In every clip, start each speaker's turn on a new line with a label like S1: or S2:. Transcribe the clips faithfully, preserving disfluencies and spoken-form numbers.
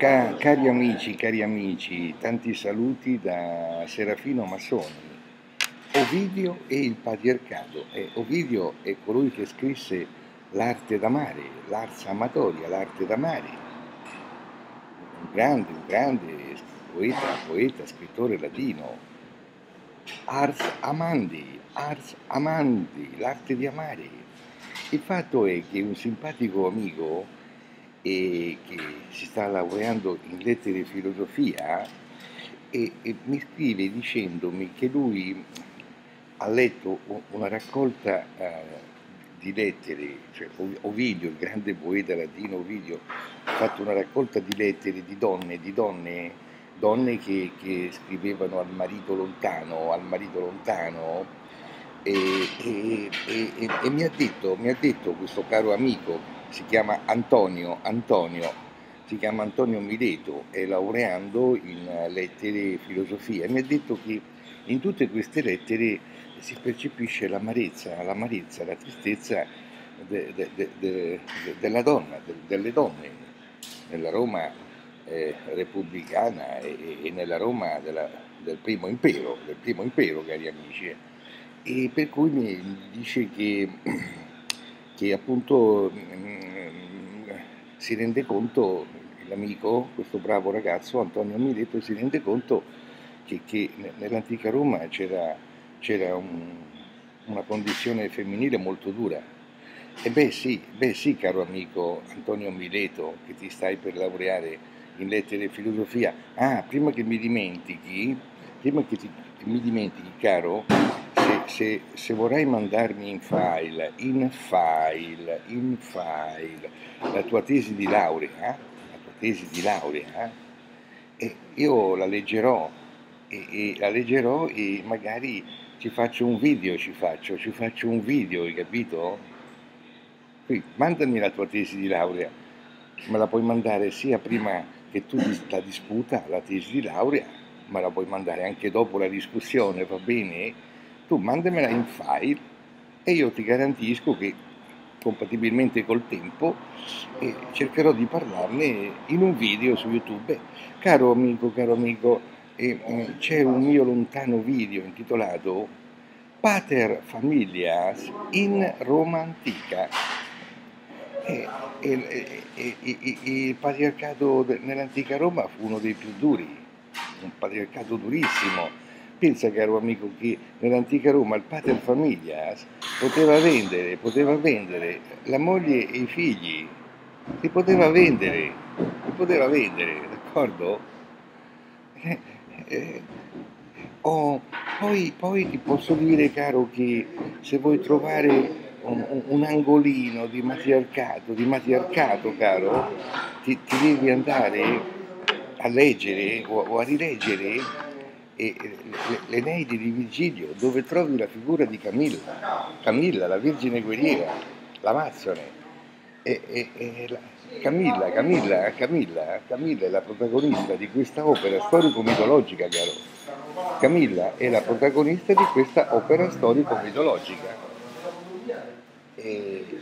S1: Ca cari amici, cari amici, tanti saluti da Serafino Massoni. Ovidio e il patriarcato. Eh, Ovidio è colui che scrisse l'arte d'amare, l'ars amatoria, l'arte d'amare. Un grande, un grande poeta, poeta, scrittore latino. Ars amandi, ars amandi, l'arte di amare. Il fatto è che un simpatico amico e che si sta laureando in lettere e filosofia e, e mi scrive dicendomi che lui ha letto una raccolta eh, di lettere, cioè Ovidio, il grande poeta latino Ovidio, ha fatto una raccolta di lettere di donne, di donne, donne che, che scrivevano al marito lontano, al marito lontano, e, e, e, e mi ha detto, mi ha detto questo caro amico, si chiama Antonio, Antonio, si chiama Antonio Mileto, è laureando in lettere e filosofia, e mi ha detto che in tutte queste lettere si percepisce l'amarezza, l'amarezza, la tristezza de, de, de, de, della donna, de, delle donne, nella Roma eh, repubblicana e, e nella Roma della, del primo impero, del primo impero, cari amici. E per cui mi dice che, che appunto mh, si rende conto, l'amico, questo bravo ragazzo Antonio Mileto, si rende conto che, che nell'antica Roma c'era, c'era un, una condizione femminile molto dura. E beh sì, beh sì, caro amico Antonio Mileto, che ti stai per laureare in lettere e filosofia. Ah, prima che mi dimentichi, prima che, ti, che mi dimentichi, caro, se, se, se vorrai mandarmi in file, in file, in file, la tua tesi di laurea, la tua tesi di laurea, eh, io la leggerò, e, e la leggerò e magari ci faccio un video, ci faccio, ci faccio un video, hai capito? Qui, mandami la tua tesi di laurea, me la puoi mandare sia prima che tu la disputa, la tesi di laurea, ma la puoi mandare anche dopo la discussione, va bene? Tu mandamela in file e io ti garantisco che compatibilmente col tempo eh, cercherò di parlarne in un video su YouTube. Caro amico, caro amico, eh, eh, c'è un mio lontano video intitolato Pater Familias in Roma Antica. E, e, e, e, il patriarcato nell'antica Roma fu uno dei più duri, un patriarcato durissimo. Pensa, caro amico, che nell'antica Roma il pater familias poteva vendere, poteva vendere la moglie e i figli, li poteva vendere, li poteva vendere, d'accordo? Eh, eh, oh, poi, poi ti posso dire, caro, che se vuoi trovare un, un angolino di matriarcato, di matriarcato, caro, ti, ti devi andare a leggere o, o a rileggere e, le, le Eneidi di Virgilio, dove trovi la figura di Camilla, Camilla, la Vergine Guerriera, l'Amazzone. E, e, e la, Camilla, Camilla, Camilla, Camilla è la protagonista di questa opera storico-mitologica, caro. Camilla è la protagonista di questa opera storico-mitologica. E,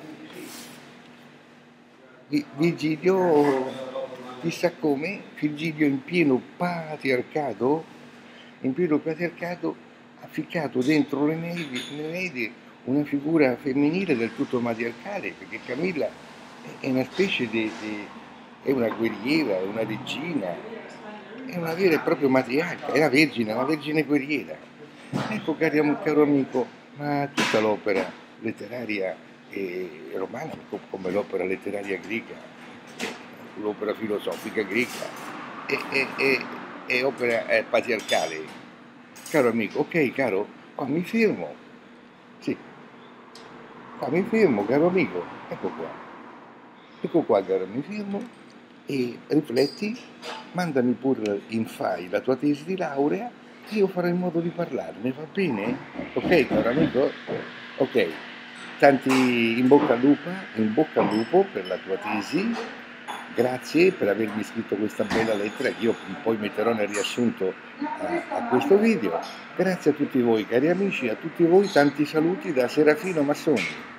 S1: e, Virgilio, chissà come, Virgilio in pieno patriarcato, in pieno patriarcato ha ficcato dentro l'Eneide una figura femminile del tutto matriarcale, perché Camilla è una specie di, di è una guerriera, è una regina, è una vera e propria matriarca, è una vergine, una vergine guerriera. Ecco, caro, caro amico, ma tutta l'opera letteraria eh, romana, come l'opera letteraria greca, l'opera filosofica greca, è, è, è, è opera è patriarcale. Caro amico, ok, caro, qua mi fermo. Sì, qua mi fermo, caro amico, ecco qua. Ecco qua, caro, mi fermo e rifletti, mandami pure in file la tua tesi di laurea e io farò in modo di parlarne, va bene? Ok, caro amico? Ok, tanti in bocca al lupo, in bocca al lupo per la tua tesi. Grazie per avermi scritto questa bella lettera che io poi metterò nel riassunto a, a questo video. Grazie a tutti voi cari amici, a tutti voi tanti saluti da Serafino Massoni.